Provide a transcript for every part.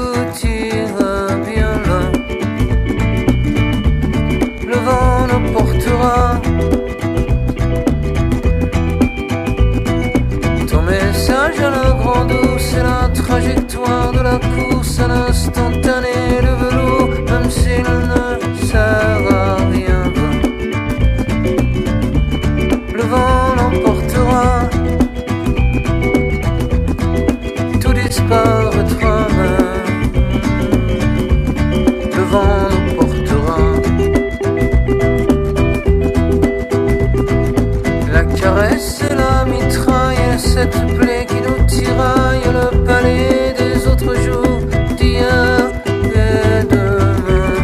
aboutir bien loin. Le vent nous portera. Ton message à la grande eau, c'est la trajectoire de la course à l'instantané. Le velours, même s'il ne sert à rien, le vent l'emportera. Tout disparaîtra même. Le vent nous portera. La caresse et la mitraille, et cette plaie qui nous tiraille, le palais des autres jours, d'hier et demain.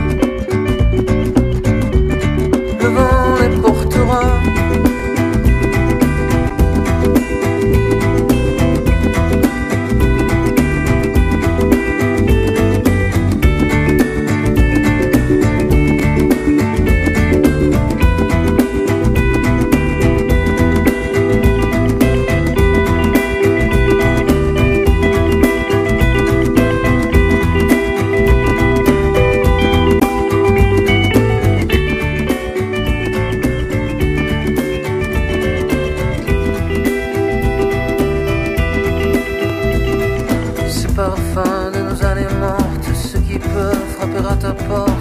Le vent les portera. Parfum de nos années mortes, ceux qui peuvent frapper à ta porte.